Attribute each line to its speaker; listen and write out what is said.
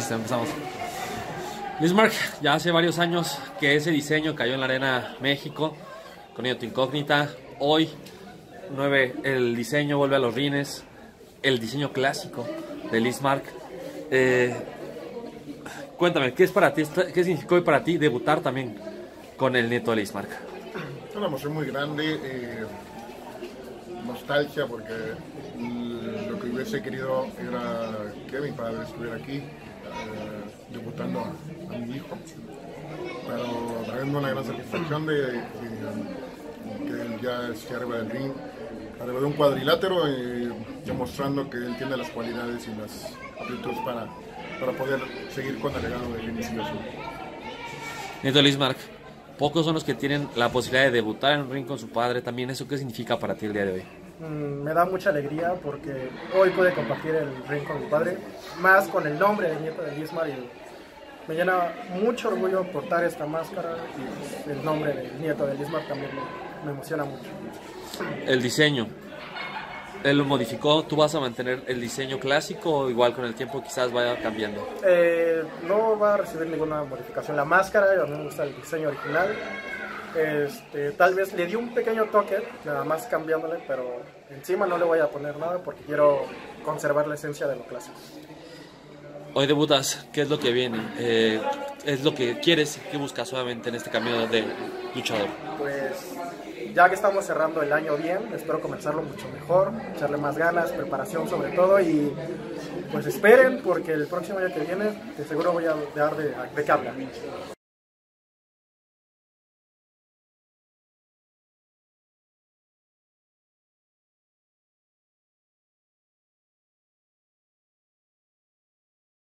Speaker 1: Listo, empezamos. Lismark, ya hace varios años que ese diseño cayó en la Arena México con ello tu incógnita. Hoy el diseño vuelve a los rines, el diseño clásico de Lismark. Cuéntame, ¿qué es para ti? ¿Qué significó hoy para ti debutar también con el nieto de Lismark?
Speaker 2: Una emoción muy grande, nostalgia, porque lo que hubiese querido era que mi padre estuviera aquí debutando a mi hijo, pero trayendo una gran satisfacción de que él ya esté arriba del ring, arriba de un cuadrilátero, demostrando que él tiene las cualidades y las aptitudes para poder seguir con el legado de Inicio Azul.
Speaker 1: Nieto de Lismark, pocos son los que tienen la posibilidad de debutar en un ring con su padre. También, ¿eso qué significa para ti el día de hoy?
Speaker 3: Me da mucha alegría porque hoy pude compartir el ring con mi padre, más con el nombre de Nieto de Lismark, y me llena mucho orgullo portar esta máscara, y el nombre de Nieto de Lismark también me emociona mucho.
Speaker 1: El diseño, él lo modificó. ¿Tú vas a mantener el diseño clásico o igual con el tiempo quizás vaya cambiando?
Speaker 3: No va a recibir ninguna modificación la máscara, a mí me gusta el diseño original. Tal vez le di un pequeño toque, nada más cambiándole, pero encima no le voy a poner nada porque quiero conservar la esencia de lo clásico.
Speaker 1: Hoy debutas, ¿qué es lo que viene? ¿Es lo que quieres? ¿Qué buscas obviamente en este camino de luchador?
Speaker 3: Pues ya que estamos cerrando el año bien, espero comenzarlo mucho mejor, echarle más ganas, preparación sobre todo, y pues esperen porque el próximo año que viene de seguro voy a dar de qué hablar.